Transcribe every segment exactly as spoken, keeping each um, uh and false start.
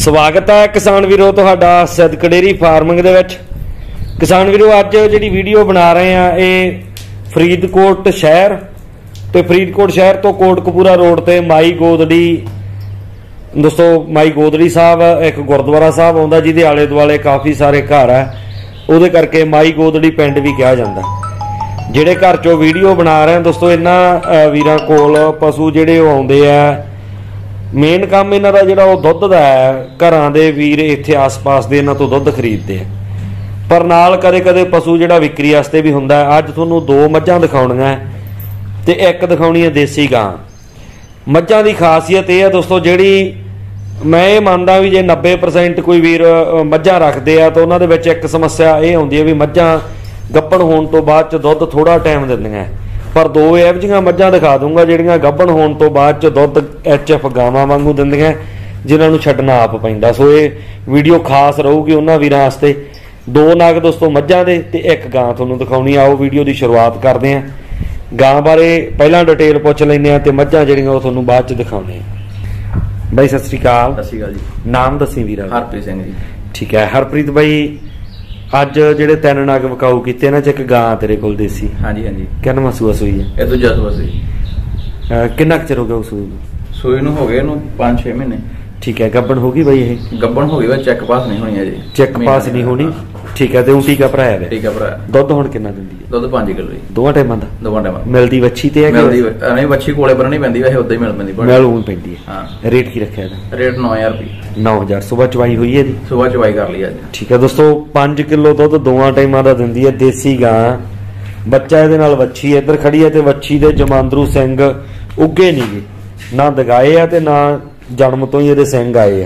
स्वागत है किसान वीरो तुहाडा सिद्दक डेयरी फार्मिंग दे विच। किसान वीरो अज जिहड़ी वीडियो बना रहे हैं ये फरीदकोट शहर ते फरीदकोट शहर तो कोटकपूरा रोड ते माई गोदड़ी दोस्तों माई गोदड़ी साहब एक गुरुद्वारा साहब आउंदा जिहदे आले दुआले काफ़ी सारे घर है, उहदे करके माई गोदड़ी पिंड भी कहा जाता। जिहड़े घर चों वीडियो बना रहे हैं दोस्तों इन्हां वीरां कोल पशु जिहड़े आउंदे आ, मेन काम इन्हां दा जिहड़ा ओह दुध दा है। घरां दे वीर इत्थे आस पास दे इन्हां तों दुध खरीददे आ, पर नाल कदे कदे पशु जिहड़ा विक्री वास्ते भी हुंदा है। अज तुहानूं दो मੱਝਾਂ दिखाउणीਆਂ है ते एक दिखाउणी है देसी गां। मੱਝਾਂ दी खासियत यह है दोस्तों, जिहड़ी मैं ये मानदा भी जे नब्बे परसेंट कोई वीर मੱਝਾਂ रखते हैं तो उन्हां दे विच एक समस्या ये आउंदी है भी मੱਝਾਂ गब्बण होण तो बाद च दुध थोड़ा टाइम दिंदियां। पर दो ਇਹੋ ਜਿਹੀਆਂ मੱਝਾਂ दिखा दूंगा ਜਿਹੜੀਆਂ ਗੱਭਣ ਹੋਣ ਤੋਂ ਬਾਅਦ ਚ ਦੁੱਧ ਐਚ ਐਫ ਗਾਵਾਂ ਵਾਂਗੂ ਦਿੰਦੀਆਂ, ਜਿਨ੍ਹਾਂ ਨੂੰ ਛੱਡਣਾ ਆਪ ਪੈਂਦਾ। ਸੋ ਇਹ ਵੀਡੀਓ ਖਾਸ ਰਹੂਗੀ ਉਹਨਾਂ ਵੀਰਾਂ ਵਾਸਤੇ। ਦੋ ਨਾਗ ਦੋਸਤੋ ਮੱਝਾਂ ਦੇ ਤੇ ਇੱਕ ਗਾਂ ਤੁਹਾਨੂੰ ਦਿਖਾਉਣੀ। ਆਓ ਵੀਡੀਓ ਦੀ ਸ਼ੁਰੂਆਤ ਕਰਦੇ ਹਾਂ। ਗਾਂ ਬਾਰੇ ਪਹਿਲਾਂ ਡਿਟੇਲ ਪੁੱਛ ਲੈਂਦੇ ਹਾਂ ਤੇ ਮੱਝਾਂ ਜਿਹੜੀਆਂ ਉਹ ਤੁਹਾਨੂੰ ਬਾਅਦ ਚ ਦਿਖਾਉਣੇ ਆ। ਬਾਈ ਸਤਿ ਸ੍ਰੀ ਅਕਾਲ। ਸਤਿ ਸ੍ਰੀ ਅਕਾਲ ਜੀ। ਨਾਮ ਦੱਸੀ ਵੀਰਾ। ਹਰਪ੍ਰੀਤ ਸਿੰਘ ਜੀ। ਠੀਕ ਹੈ ਹਰਪ੍ਰੀਤ ਬਾਈ, ਅੱਜ ਜਿਹੜੇ ਤਿੰਨ ਨਗ ਵਿਕਾਊ ਕੀਤੇ ਇਹਨਾਂ ਚ ਇੱਕ ਗਾਂ ਤੇਰੇ ਕੋਲ ਦੇਸੀ। ਹਾਂਜੀ ਹਾਂਜੀ। ਕਿੰਨਾ ਸੂਆ ਸੂਈ ਹੈ? ਇਹ ਦੂਜਾ ਸੂਆ ਸੀ। ਕਿੰਨਾ ਕੁ ਚਿਰ ਹੋ ਗਿਆ ਉਸ ਸੂਈ ਨੂੰ? ਸੂਈ ਨੂੰ ਹੋ ਗਏ ਇਹਨੂੰ ਪੰਜ ਛੇ ਮਹੀਨੇ। ਠੀਕ ਹੈ ਗੱਬਣ ਹੋ ਗਈ ਬਾਈ? ਇਹ ਗੱਬਣ ਹੋ ਗਈ ਵਾ, ਚੈੱਕ ਪਾਸ ਨਹੀਂ ਹੋਣੀ ਅਜੇ। ਚੈੱਕ ਪਾਸ ਨਹੀਂ ਹੋਣੀ। ਠੀਕ ਹੈ ਤੇ ਉਹ ਟੀਕਾ ਭਰਾਇਆ ਵੇ? ਟੀਕਾ ਭਰਾਇਆ। ਦੁੱਧ ਹੁਣ ਕਿੰਨਾ ਦਿੰਦੀ ਹੈ? ਦੁੱਧ ਪੰਜ ਕਿਲੋ ਜੀ। ਦੋਵਾਂ ਟਾਈਮਾਂ ਦਾ? ਦੋਵਾਂ ਟਾਈਮਾਂ। ਮਿਲਦੀ ਵੱਛੀ ਤੇ ਹੈ ਕਿ ਮਿਲਦੀ ਨਹੀਂ? ਵੱਛੀ ਕੋਲੇ ਬੰਨਣੀ ਪੈਂਦੀ ਵੈਸੇ, ਉਦਾਂ ਹੀ ਮਿਲ ਪੈਂਦੀ। ਮਿਲ ਉਂ ਪੈਂਦੀ ਹੈ। ਹਾਂ। ਰੇਟ ਕੀ ਰੱਖਿਆ ਇਹਦਾ? ਰੇਟ ਨੌ ਹਜ਼ਾਰ ਰੁਪਏ। ਨੌ ਹਜ਼ਾਰ। ਸੁਬਾ ਚਵਾਈ ਹੋਈ ਹੈ ਇਹਦੀ? ਸੁਬਾ ਚਵਾਈ ਕਰ ਲਈ ਅੱਜ। ਠੀਕ ਹੈ ਦੋਸਤੋ ਪੰਜ ਕਿਲੋ ਦੁੱਧ ਦੋਵਾਂ ਟਾਈਮਾਂ ਦਾ ਦਿੰਦੀ ਹੈ ਦੇਸੀ ਗਾਂ। ਬੱਚਾ ਇਹਦੇ ਨਾਲ ਵੱਛੀ ਇੱਧਰ ਖੜੀ ਹੈ ਤੇ ਵੱਛੀ ਦੇ ਜਮਾਂਦਰੂ ਸਿੰਘ ਉੱਗੇ ਨਹੀਂ ਗੇ, ਨਾ ਦਗਾਏ ਆ ਤੇ ਨਾ ਜਨਮ ਤੋਂ ਹੀ ਇਹਦੇ ਸਿੰਘ ਆਏ ਆ।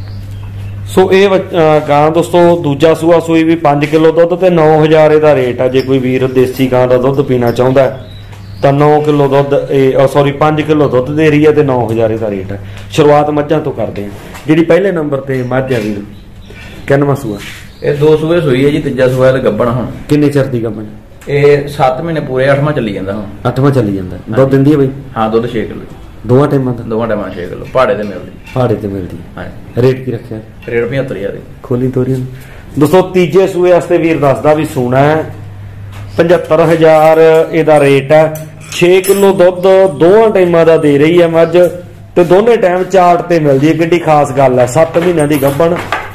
ਸੋ ਇਹ ਗਾਂ ਦੋਸਤੋ ਦੂਜਾ ਸੂਆ ਸੂਈ ਵੀ ਪੰਜ ਕਿਲੋ ਦੁੱਧ ਤੇ ਨੌ ਹਜ਼ਾਰ ਇਹਦਾ ਰੇਟ ਆ। ਜੇ ਕੋਈ ਵੀਰ ਦੇਸੀ ਗਾਂ ਦਾ ਦੁੱਧ ਪੀਣਾ ਚਾਹੁੰਦਾ ਤਾਂ ਨੌ ਕਿਲੋ ਦੁੱਧ ਇਹ ਸੌਰੀ ਪੰਜ ਕਿਲੋ ਦੁੱਧ ਦੇ ਰਹੀ ਹੈ ਤੇ ਨੌ ਹਜ਼ਾਰ ਇਹਦਾ ਰੇਟ ਹੈ। ਸ਼ੁਰੂਆਤ ਮੱਝਾਂ ਤੋਂ ਕਰਦੇ ਹਾਂ। ਜਿਹੜੀ ਪਹਿਲੇ ਨੰਬਰ ਤੇ ਮੱਝ ਆ ਵੀਰ, ਕਿੰਨਵਾਂ ਸੂਆ? ਇਹ ਦੋ ਸੂਏ ਸੂਈ ਹੈ ਜੀ, ਤੀਜਾ ਸੂਆ ਇਹਦਾ ਗੱਬਣ। ਹੁਣ ਕਿੰਨੇ ਚਿਰ ਦੀ ਗੱਬਣ? ਇਹ ਸੱਤ ਮਹੀਨੇ ਪੂਰੇ, ਅੱਠਵਾਂ ਚੱਲੀ ਜਾਂਦਾ ਹੁਣ। ਅੱਠਵਾਂ ਚੱਲੀ ਜਾਂਦਾ। ਦੁੱਧ ਦਿੰਦੀ ਹੈ ਬਈ? ਹਾਂ ਦੁੱਧ ਛੇ ਕਿਲੋ ਦੋਵਾਂ ਟਾਈਮਾਂ ਦਾ? ਦੋਵਾਂ ਟਾਈਮਾਂ ਛੇ ਕਿਲੋ। ਪਹਾੜੇ ਤੇ ਮਿਲਦੀ। ਪਹਾੜੇ ਤੇ ਮਿਲਦੀ ਹੈ। ਰੇਟ ਕੀ ਰੱਖਿਆ? ਰੇਟ ਪਝੱਤਰ ਹਜ਼ਾਰ। ਖੋਲੀ ਤੋਰੀ ਦੋਸਤੋ ਤੀਜੇ ਸੂਏ ਵਾਸਤੇ ਵੀਰ ਦੱਸਦਾ ਵੀ ਸੂਣਾ ਹੈ। ਪਝੱਤਰ ਹਜ਼ਾਰ ਇਹਦਾ ਰੇਟ ਹੈ। ਛੇ ਕਿਲੋ ਦੁੱਧ ਦੋਵਾਂ ਟਾਈਮਾਂ ਦਾ ਦੇ ਰਹੀ ਹੈ ਮੱਝ ਤੇ ਦੋਨੇ ਟਾਈਮ ਚਾਰਟ ਤੇ ਮਿਲਦੀ ਹੈ। ਕਿੱਡੀ ਖਾਸ ਗੱਲ ਹੈ। ਸੱਤ ਮਹੀਨਿਆਂ ਦੀ ਗੱਭਣ,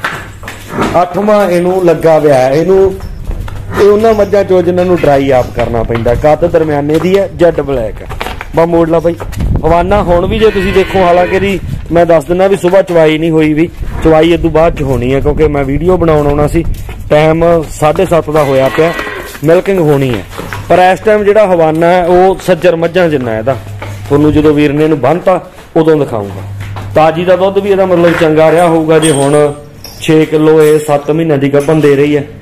ਅੱਠਵਾਂ ਇਹਨੂੰ ਲੱਗਾ ਵਿਆ ਹੈ। ਇਹਨੂੰ ਇਹ ਉਹਨਾਂ ਮੱਝਾਂ ਚੋਂ ਜਿਨ੍ਹਾਂ ਨੂੰ ਡਰਾਈ ਆਪ ਕਰਨਾ ਪੈਂਦਾ। ਕੱਦ ਦਰਮਿਆਨੇ ਦੀ ਹੈ, ਜੈਡ ਬਲੈਕ ਹੈ। ਬਾ ਮੋੜ ਲਾ ਬਾਈ। ਹਵਾਨਾ ਹੁਣ ਵੀ ਜੇ ਤੁਸੀਂ ਦੇਖੋ, ਹਾਲਾਂਕਿ ਦੀ ਮੈਂ ਦੱਸ ਦਿੰਦਾ ਵੀ ਸੁਬਾਹ ਚਵਾਈ ਨਹੀਂ ਹੋਈ, ਵੀ ਚਵਾਈ ਇਦੋਂ ਬਾਅਦ ਚ ਹੋਣੀ ਹੈ ਕਿਉਂਕਿ ਮੈਂ ਵੀਡੀਓ ਬਣਾਉਣ ਆਉਣਾ ਸੀ। ਟਾਈਮ ਸਾਢੇ ਸੱਤ ਦਾ ਹੋਇਆ ਪਿਆ, ਮਿਲਕਿੰਗ ਹੋਣੀ ਹੈ। ਪਰ ਇਸ ਟਾਈਮ ਜਿਹੜਾ ਹਵਾਨਾ ਹੈ ਉਹ ਸੱਜਰ ਮੱਝਾਂ ਜਿੰਨਾ ਇਹਦਾ। ਤੁਹਾਨੂੰ ਜਦੋਂ ਵੀਰ ਨੇ ਇਹਨੂੰ ਬੰਨਤਾ ਉਦੋਂ ਦਿਖਾਊਂਗਾ। ਤਾਜੀ ਦਾ ਦੁੱਧ ਵੀ ਇਹਦਾ ਮਤਲਬ ਚੰਗਾ ਰਿਹਾ ਹੋਊਗਾ। ਜੇ ਹੁਣ ਛੇ ਕਿਲੋ ਇਹ ਸੱਤ ਮਹੀਨਿਆਂ ਦੀ ਗੱਭਣ ਦੇ ਰਹੀ ਹੈ।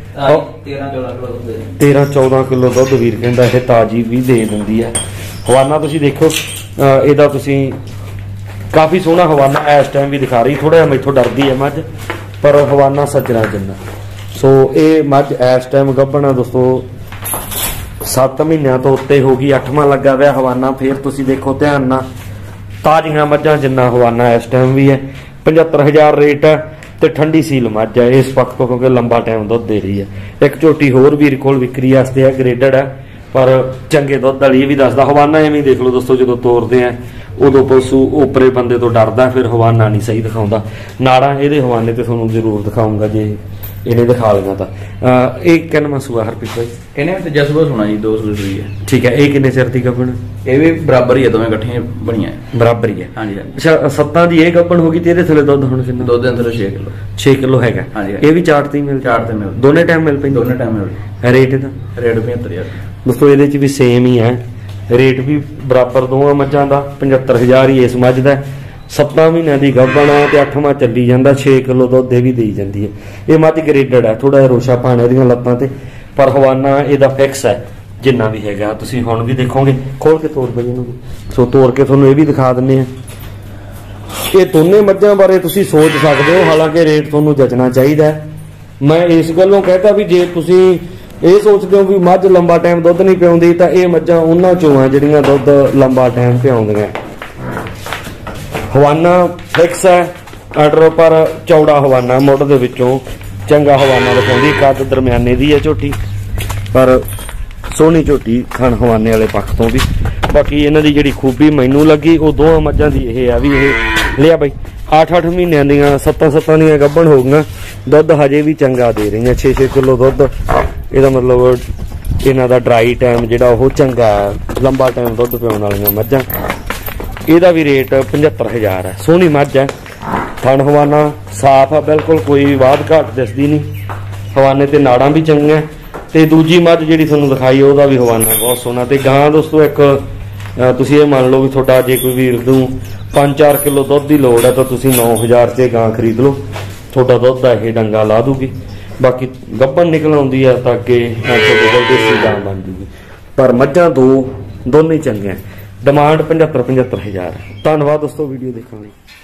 ਤੇਰਾਂ ਚੌਦਾਂ ਕਿਲੋ ਦੁੱਧ ਵੀਰ ਕਹਿੰਦਾ ਇਹ ਤਾਜੀ ਵੀ ਦੇ ਦਿੰਦੀ ਹੈ। ਹਵਾਨਾ ਤੁਸੀਂ ਦੇਖੋ ਇਹਦਾ, ਤੁਸੀਂ ਕਾਫੀ ਸੋਹਣਾ ਹਵਾਨਾ ਇਸ ਟਾਈਮ ਵੀ ਦਿਖਾ ਰਹੀ। ਥੋੜਾ ਜਿਹਾ ਮੈਥੋਂ ਡਰਦੀ ਹੈ ਮੱਝ, ਪਰ ਹਵਾਨਾ ਸੱਜਣਾ ਜਿੰਨਾ। ਸੋ ਇਹ ਮੱਝ ਇਸ ਟਾਈਮ ਗੱਭਣ ਆ ਦੋਸਤੋ, ਸੱਤ ਮਹੀਨਿਆਂ ਤੋਂ ਉੱਤੇ ਹੋ ਗਈ। ਅੱਠਵਾਂ ਲੱਗਾ ਹੋਇਆ ਹਵਾਨਾ। ਫੇਰ ਤੁਸੀਂ ਦੇਖੋ ਧਿਆਨ ਨਾਲ, ਤਾਜ਼ੀਆਂ ਮੱਝਾਂ ਜਿੰਨਾ ਹਵਾਨਾ ਇਸ ਟਾਈਮ ਵੀ ਹੈ। ਪਝੱਤਰ ਹਜ਼ਾਰ ਰੇਟ ਹੈ ਤੇ ਠੰਡੀ ਸੀਲ ਮੱਝ ਹੈ ਇਸ ਵਕਤ ਤੋਂ, ਕਿਉਂਕਿ ਲੰਬਾ ਟਾਈਮ ਦੁੱਧ ਦੇ ਰਹੀ ਹੈ। ਇੱਕ ਝੋਟੀ ਹੋਰ ਵੀਰ ਕੋਲ ਵਿਕਰੀ ਵਾਸਤੇ ਹੈ, ਗ੍ਰੇਡਡ ਹੈ ਪਰ ਚੰਗੇ ਦੁੱਧ ਵਾਲੀ। ਇਹ ਵੀ ਦੱਸਦਾ ਹਵਾਨਾ ਐਵੇਂ ਦੇਖ ਲਓ ਦੋਸਤੋ, ਜਦੋਂ ਤੋਰਦੇ ਆ ਉਦੋਂ ਪਸ਼ੂ ਉਪਰੇ ਬੰਦੇ ਤੋਂ ਡਰਦਾ, ਫਿਰ ਹਵਾਨਾ ਨਹੀਂ ਸਹੀ ਦਿਖਾਉਂਦਾ। ਨਾੜਾਂ ਇਹਦੇ ਹਵਾਨੇ ਤੇ ਤੁਹਾਨੂੰ ਜ਼ਰੂਰ ਦਿਖਾਊਂਗਾ ਜੇ ਇਹਨੇ ਦਿਖਾ ਲਈਆਂ ਤਾਂ। ਇਹ ਕਿੰਨਵਾਂ ਸੂਆ ਹਰਪ੍ਰੀਤ ਭਾਈ? ਇਹਨੇ ਤੇ ਜਸਬਾ ਸੁਣਾ ਜੀ, ਦੋ ਸੂਏ ਸੂਈ ਹੈ। ਠੀਕ ਹੈ। ਇਹ ਕਿੰਨੇ ਚਿਰ ਦੀ ਗੱਭਣ? ਇਹ ਵੀ ਬਰਾਬਰ ਹੀ ਹੈ, ਦੋਵੇਂ ਇਕੱਠੀਆਂ ਬਣੀਆਂ ਬਰਾਬਰ ਹੀ ਹੈ। ਹਾਂਜੀ ਹਾਂਜੀ। ਅੱਛਾ ਸੱਤਾਂ ਦੀ ਇਹ ਗੱਭਣ ਹੋ ਗਈ ਤੇ ਇਹਦੇ ਥੱਲੇ ਦੁੱਧ ਹੁਣ ਕਿੰਨਾ? ਦੁੱਧ ਦੇ ਥੱਲੇ ਛੇ ਕਿਲੋ। ਛੇ ਕਿਲੋ ਹੈਗਾ। ਇਹ ਵੀ ਚਾਰਟ ਤੇ ਮਿਲ? ਚਾਰਟ ਤੇ ਮਿਲ। ਦੋਨੇ ਟਾਈਮ ਮਿਲ ਪੈਂਦੀ? ਦੋਨੇ ਟਾਈਮ ਮਿਲ। ਰੇਟ ਇਹਦਾ? ਰੇਟ ਪਝੱਤਰ ਹਜ਼ਾਰ ਦੋਸਤੋ। ਇਹਦੇ ਚ ਵੀ ਸੇਮ ਹੀ ਹੈ, ਰੇਟ ਵੀ ਬਰਾਬਰ ਦੋਵਾਂ ਮੱਝਾਂ ਦਾ। ਪਝੱਤਰ ਹਜ਼ਾਰ ਹੀ ਇਸ ਮੱਝ ਦਾ। ਸੱਤਾਂ ਮਹੀਨਿਆਂ ਦੀ ਗੱਭਣ ਹੈ ਤੇ ਅੱਠਵਾਂ ਚੱਲੀ ਜਾਂਦਾ। ਛੇ ਕਿਲੋ ਦੁੱਧ ਇਹ ਵੀ ਦੇਈ ਜਾਂਦੀ ਹੈ। ਇਹ ਮੱਝ ਗ੍ਰੇਡਡ ਹੈ, ਥੋੜਾ ਜਿਹਾ ਰੋਸ਼ਾ ਪਾਣਾ ਇਹਦੀਆਂ ਲੱਤਾਂ ਤੇ, ਪਰ ਹਵਾਨਾ ਇਹਦਾ ਫਿਕਸ ਹੈ ਜਿੰਨਾ ਵੀ ਹੈਗਾ। ਤੁਸੀਂ ਹੁਣ ਵੀ ਦੇਖੋਗੇ। ਖੋਲ ਕੇ ਤੋੜ ਬਈ ਇਹਨੂੰ। ਸੋ ਤੋੜ ਕੇ ਤੁਹਾਨੂੰ ਇਹ ਵੀ ਦਿਖਾ ਦਿੰਦੇ ਆ। ਇਹ ਦੋਨੇ ਮੱਝਾਂ ਬਾਰੇ ਤੁਸੀਂ ਸੋਚ ਸਕਦੇ ਹੋ, ਹਾਲਾਂਕਿ ਰੇਟ ਤੁਹਾਨੂੰ ਜੱਜਣਾ ਚਾਹੀਦਾ। ਮੈਂ ਇਸ ਗੱਲੋਂ कहता ਵੀ ਜੇ ਤੁਸੀਂ ਇਹ ਸੋਚਦੇ ਹੋ ਵੀ ਮੱਝ ਲੰਬਾ ਟਾਈਮ ਦੁੱਧ ਨਹੀਂ ਪਿਆਉਂਦੀ ਤਾਂ ਇਹ ਮੱਝਾਂ ਉਹਨਾਂ ਚੋਂ ਆ ਜਿਹੜੀਆਂ ਦੁੱਧ ਲੰਬਾ ਟਾਈਮ ਪਿਆਉਂਦੀਆਂ। ਹਵਾਨਾ ਫਿਕਸ ਹੈ, ਆਰਡਰ ਪਰ ਚੌੜਾ ਹਵਾਨਾ ਮੁੱਢ ਦੇ ਵਿੱਚੋਂ ਚੰਗਾ ਹਵਾਨਾ ਦਿਖਾਉਂਦੀ। ਕੱਦ ਦਰਮਿਆਨੇ ਦੀ ਹੈ ਝੋਟੀ, ਪਰ ਸੋਹਣੀ ਝੋਟੀ ਥਣ ਹਵਾਨੇ ਵਾਲੇ ਪੱਖ ਤੋਂ ਵੀ। ਬਾਕੀ ਇਹਨਾਂ ਦੀ ਜਿਹੜੀ ਖੂਬੀ ਮੈਨੂੰ ਲੱਗੀ ਉਹ ਦੋਵਾਂ ਮੱਝਾਂ ਦੀ ਇਹ ਆ ਵੀ ਇਹ ਲਿਆ ਬਾਈ ਅੱਠ ਅੱਠ ਮਹੀਨਿਆਂ ਦੀਆਂ ਸੱਤਾਂ ਸੱਤਾਂ ਦੀਆਂ ਗੱਭਣ ਹੋ ਗਈਆਂ। ਦੁੱਧ ਹਜੇ ਵੀ ਚੰਗਾ ਦੇ ਰਹੀਆਂ, ਛੇ ਛੇ ਕਿਲੋ ਦੁੱਧ। ਇਹਦਾ ਮਤਲਬ ਇਹਨਾਂ ਦਾ ਡਰਾਈ ਟਾਈਮ ਜਿਹੜਾ ਉਹ ਚੰਗਾ, ਲੰਬਾ ਟਾਈਮ ਦੁੱਧ ਪਿਆਉਣ ਵਾਲੀਆਂ ਮੱਝਾਂ। ਇਹਦਾ ਵੀ ਰੇਟ ਪਝੱਤਰ ਹਜ਼ਾਰ ਹੈ। ਸੋਹਣੀ ਮੱਝ ਹੈ, ਥਣ ਹਵਾਨਾ ਸਾਫ ਆ ਬਿਲਕੁਲ, ਕੋਈ ਵਾਧ ਘਾਟ ਦਿਸਦੀ ਨਹੀਂ। ਹਵਾਨੇ ਤੇ ਨਾੜਾਂ ਵੀ ਚੰਗੀਆਂ। ਤੇ ਦੂਜੀ ਮੱਝ ਜਿਹੜੀ ਤੁਹਾਨੂੰ ਦਿਖਾਈ ਉਹਦਾ ਵੀ ਹਵਾਨਾ ਬਹੁਤ ਸੋਹਣਾ। ਤੇ ਗਾਂ ਦੋਸਤੋ ਇੱਕ ਤੁਸੀਂ ਇਹ ਮੰਨ ਲਓ ਵੀ ਤੁਹਾਡਾ ਜੇ ਕੋਈ ਵੀਰ ਨੂੰ ਪੰਜ ਚਾਰ ਕਿਲੋ ਦੁੱਧ ਦੀ ਲੋੜ ਹੈ ਤਾਂ ਤੁਸੀਂ ਨੌ ਹਜ਼ਾਰ 'ਚ ਗਾਂ ਖਰੀਦ ਲਓ, ਤੁਹਾਡਾ ਦੁੱਧ ਦਾ ਇਹ ਡੰਗਾ ਲਾ ਦੂਗੀ। ਬਾਕੀ ਗੱਭਣ ਨਿਕਲ ਆਉਂਦੀ ਆ ਤਾਂ ਅੱਗੇ ਤੁਹਾਡੇ ਕੋਲ ਦੇਸੀ ਗਾਂ ਬਣ ਜੂਗੀ। ਪਰ ਮੱਝਾਂ ਦੋ ਦੋਨੇ ਚੰਗੀਆਂ। ਡਿਮਾਂਡ ਪਝੱਤਰ ਪਝੱਤਰ ਹਜ਼ਾਰ। ਧੰਨਵਾਦ ਦੋਸਤੋ ਵੀਡੀਓ ਦੇਖਣ ਲਈ।